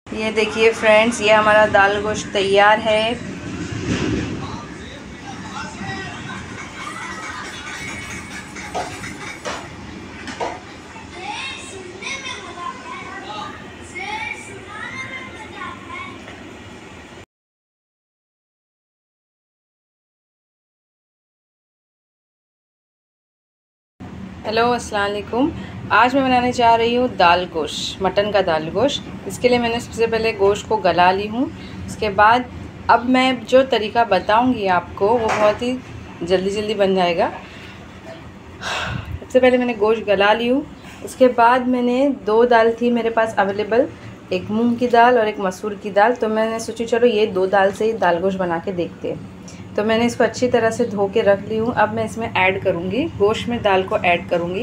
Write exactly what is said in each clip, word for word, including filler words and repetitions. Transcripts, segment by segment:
ये देखिए फ्रेंड्स, ये हमारा दाल गोश्त तैयार है। हेलो, अस्सलाम वालेकुम। आज मैं बनाने जा रही हूँ दाल गोश्त, मटन का दाल गोश्त। इसके लिए मैंने सबसे पहले गोश्त को गला ली हूँ। उसके बाद अब मैं जो तरीका बताऊँगी आपको वो बहुत ही जल्दी जल्दी बन जाएगा। सबसे पहले मैंने गोश्त गला ली हूँ। उसके बाद मैंने दो दाल थी मेरे पास अवेलेबल, एक मूंग की दाल और एक मसूर की दाल। तो मैंने सोची चलो ये दो दाल से ही दाल गोश्त बना के देखते हैं। तो मैंने इसको अच्छी तरह से धो के रख ली हूँ। अब मैं इसमें ऐड करूँगी, गोश्त में दाल को ऐड करूँगी।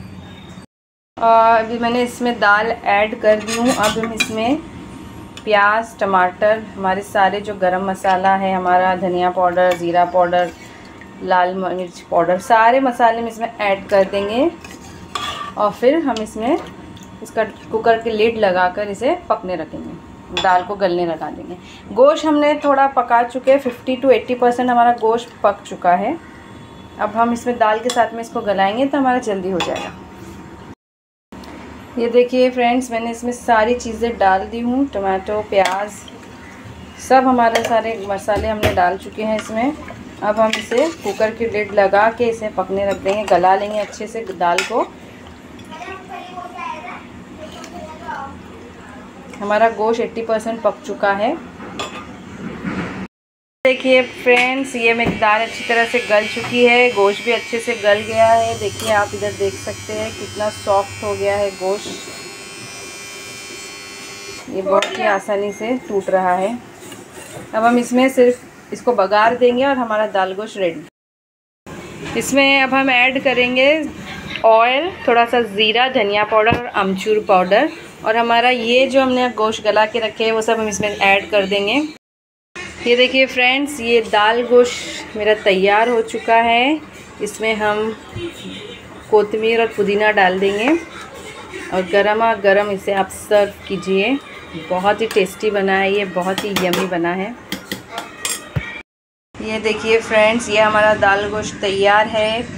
और अभी मैंने इसमें दाल ऐड कर दी हूँ। अब हम इसमें प्याज, टमाटर, हमारे सारे जो गरम मसाला है, हमारा धनिया पाउडर, ज़ीरा पाउडर, लाल मिर्च पाउडर, सारे मसाले हम इसमें ऐड कर देंगे। और फिर हम इसमें इसका कुकर की लिड लगाकर इसे पकने रखेंगे, दाल को गलने लगा देंगे। गोश्त हमने थोड़ा पका चुके हैं, फिफ्टी टू एट्टी परसेंट हमारा गोश्त पक चुका है। अब हम इसमें दाल के साथ में इसको गलाएंगे तो हमारा जल्दी हो जाएगा। ये देखिए फ्रेंड्स, मैंने इसमें सारी चीज़ें डाल दी हूँ, टमाटो, प्याज, सब हमारे सारे मसाले हमने डाल चुके हैं इसमें। अब हम इसे कुकर की लिड लगा के इसे पकने रख देंगे, गला लेंगे अच्छे से दाल को। हमारा गोश्त अस्सी परसेंट पक चुका है। देखिए फ्रेंड्स, ये मेरी दाल अच्छी तरह से गल चुकी है, गोश्त भी अच्छे से गल गया है। देखिए आप इधर देख सकते हैं कितना सॉफ्ट हो गया है गोश्त। ये बहुत ही आसानी से टूट रहा है। अब हम इसमें सिर्फ इसको बघार देंगे और हमारा दाल गोश्त रेडी। इसमें अब हम ऐड करेंगे ऑयल, थोड़ा सा ज़ीरा, धनिया पाउडर और अमचूर पाउडर। और हमारा ये जो हमने गोश्त गला के रखे हैं वो सब हम इसमें ऐड कर देंगे। ये देखिए फ्रेंड्स, ये दाल गोश्त मेरा तैयार हो चुका है। इसमें हम कोतमीर और पुदीना डाल देंगे और गरमा गरम इसे आप सर्व कीजिए। बहुत ही टेस्टी बना है ये, बहुत ही यमी बना है। ये देखिए फ्रेंड्स, ये हमारा दाल गोश्त तैयार है।